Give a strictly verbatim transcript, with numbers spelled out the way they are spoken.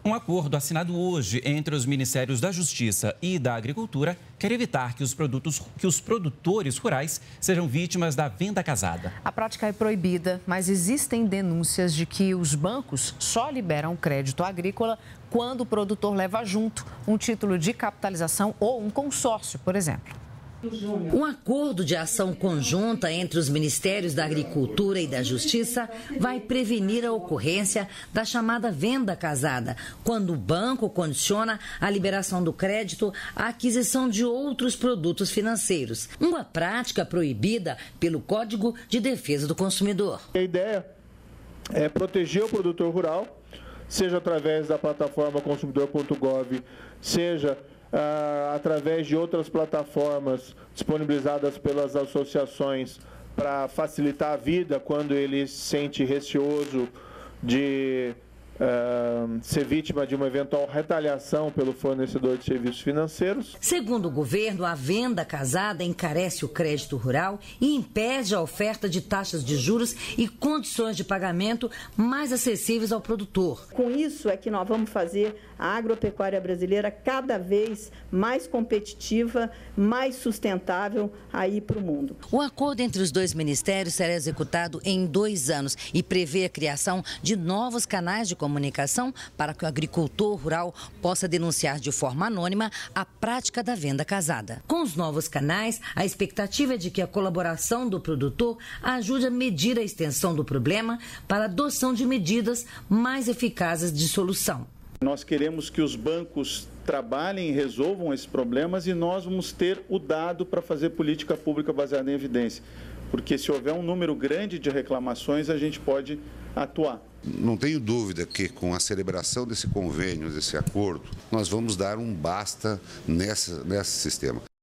Um acordo assinado hoje entre os Ministérios da Justiça e da Agricultura quer evitar que os, produtos, que os produtores rurais sejam vítimas da venda casada. A prática é proibida, mas existem denúncias de que os bancos só liberam crédito agrícola quando o produtor leva junto um título de capitalização ou um consórcio, por exemplo. Um acordo de ação conjunta entre os Ministérios da Agricultura e da Justiça vai prevenir a ocorrência da chamada venda casada, quando o banco condiciona a liberação do crédito à aquisição de outros produtos financeiros, uma prática proibida pelo Código de Defesa do Consumidor. A ideia é proteger o produtor rural, seja através da plataforma consumidor ponto gov, seja Uh, através de outras plataformas disponibilizadas pelas associações para facilitar a vida quando ele se sente receoso de uh, ser vítima de uma eventual retaliação pelo fornecedor de serviços financeiros. Segundo o governo, a venda casada encarece o crédito rural e impede a oferta de taxas de juros e condições de pagamento mais acessíveis ao produtor. Com isso é que nós vamos fazer a agropecuária brasileira cada vez mais competitiva, mais sustentável aí para o mundo. O acordo entre os dois ministérios será executado em dois anos e prevê a criação de novos canais de comunicação para que o agricultor rural possa denunciar de forma anônima a prática da venda casada. Com os novos canais, a expectativa é de que a colaboração do produtor ajude a medir a extensão do problema para a adoção de medidas mais eficazes de solução. Nós queremos que os bancos trabalhem e resolvam esses problemas e nós vamos ter o dado para fazer política pública baseada em evidência. Porque se houver um número grande de reclamações, a gente pode atuar. Não tenho dúvida que com a celebração desse convênio, desse acordo, nós vamos dar um basta nessa, nesse sistema.